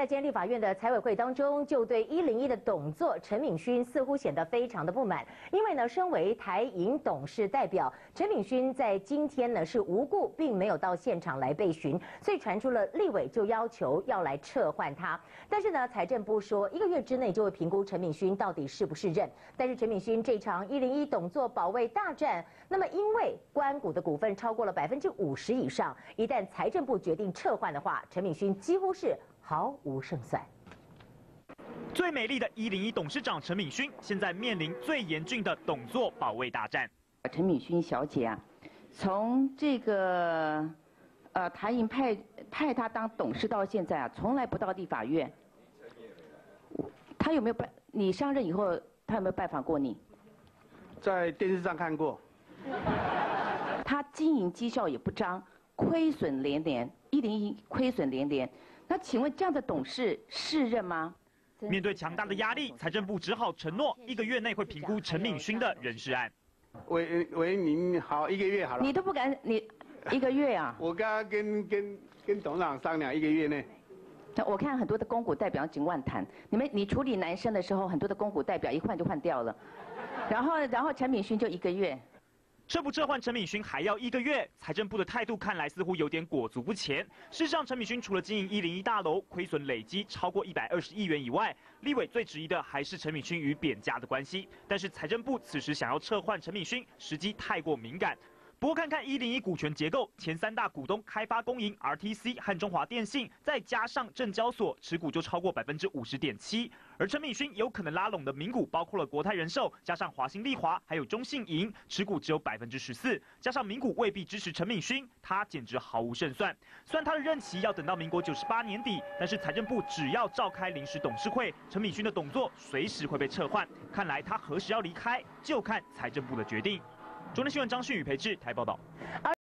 在今天立法院的财委会当中，就对101的董座陈敏勋似乎显得非常的不满，因为呢，身为台银董事代表，陈敏勋在今天呢是无故并没有到现场来备询，所以传出了立委就要求要来撤换他。但是呢，财政部说1个月之内就会评估陈敏勋到底是不是任。但是陈敏勋这场101董座保卫大战，那么因为官股的股份超过了50%以上，一旦财政部决定撤换的话，陈敏勋几乎是毫无胜算。 最美丽的101董事长陈敏勋，现在面临最严峻的董座保卫大战。 陈敏勋小姐啊，从这个台银派她当董事到现在啊，从来不到立法院。他有没有你上任以后，他有没有拜访过你？ 在电视上看过。 他经营绩效也不彰，亏损连连，101亏损连连。那请问这样的董事适任吗？ 面对强大的压力，财政部只好承诺1个月内会评估陈敏勋的人事案。 喂，您好，1个月好了。 你都不敢，你1个月啊？ 我刚刚跟董事长商量，1个月内。 我看很多的公股代表尽万谈，你处理男生的时候，很多的公股代表一换就换掉了，然后陈敏勋就1个月。 撤不撤换陈敏勋还要1个月，财政部的态度看来似乎有点裹足不前。事实上，陈敏勋除了经营101大楼亏损累积超过120亿元以外，立委最质疑的还是陈敏勋与扁家的关系。但是财政部此时想要撤换陈敏勋，时机太过敏感。不过看看101股权结构，前3大股东开发公营、RTC 和中华电信，再加上证交所持股就超过50.7%。而陈敏勋有可能拉拢的名股包括了国泰人寿，加上华兴丽华，还有中信银，持股只有14%。加上名股未必支持陈敏勋，他简直毫无胜算。虽然他的任期要等到民国98年底，但是财政部只要召开临时董事会，陈敏勋的董座随时会被撤换。看来他何时要离开，就看财政部的决定。中天新闻张旭宇、裴志台报道。